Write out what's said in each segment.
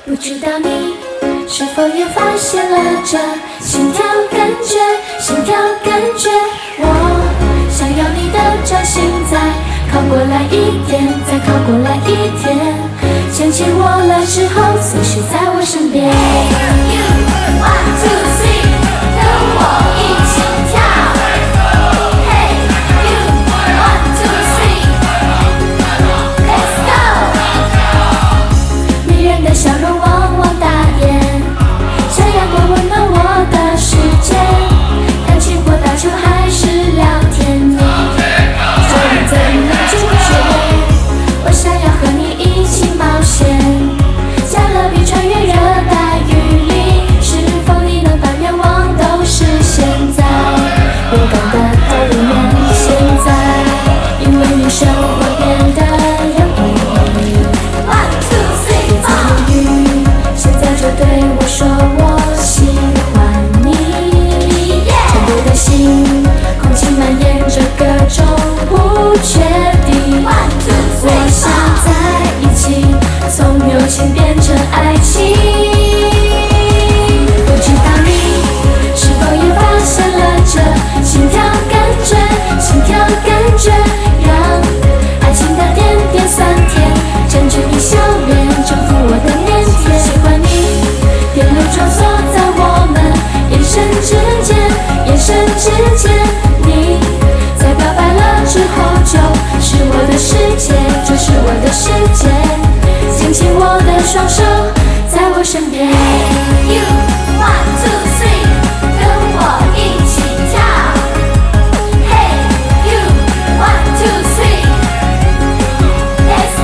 不知道你是否也发现了这心跳感觉，心跳感觉。我想要你的掌心再靠过来一点，再靠过来一点，牵起我来之后，随时在我身边。Hey, you, 1, 2, 3， 跟我一起跳。Hey, you, 1, 2, 3, let's go。迷人的笑容往往打眼，像阳光温暖我的世界。谈情或打球还是聊天，你究竟怎么拒绝？我想要和你一起冒险，加勒比穿越热带雨林，是否你能把愿望都实现在勇敢的头里面？现在，因为你生活变得有意义。1, 2, 3， 别犹豫，现在就对我说我喜欢你。颤抖的心，空气蔓延着各种不确定。我想在一起，从友情变成爱情。不知道你是否也发现了这心跳感觉，心跳感觉，让爱情的点点酸甜占据你笑脸，征服我的腼腆。喜欢你，电流穿梭在我们眼神之间，眼神之间。你在表白了之后，就是我的世界，就是我的世界。牵起我的双手，在我身边。Hey, you, 1, 2, 3， 跟我一起跳。Hey, you, 1, 2, 3, let's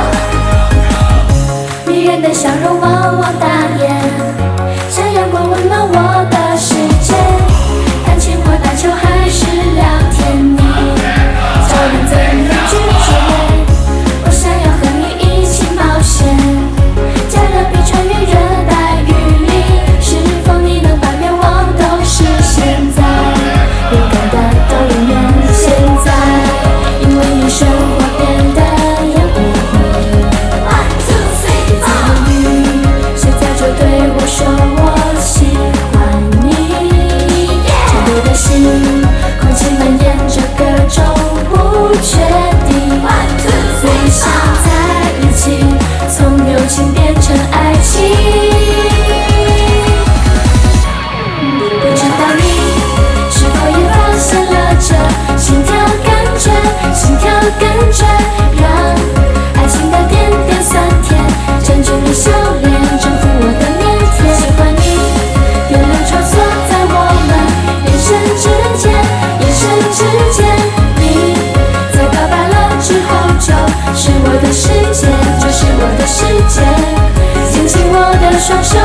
go。迷人的笑容往往打眼，像阳光温暖我的世界。谈情或打球还是聊天，你究竟怎么拒绝？我想要和你一起冒险，加勒比穿越热带雨林，是否你能把愿望都实现在勇敢的头里面？现在，因为你生活变得有意义。1, 2, 3， 别犹豫，现在就对我说我喜欢你。颤抖的心，空气蔓延着各种不确定。我想在一起，从友情变成爱情。不知道你是否也发现了这心跳感觉，心跳感觉，让爱情的点点酸甜占据你笑脸，征服我的腼腆。喜欢你，电流穿梭在我们眼神之间，眼神之间。你在表白了之后，就是我的世界，就是我的世界。牵起我的双手，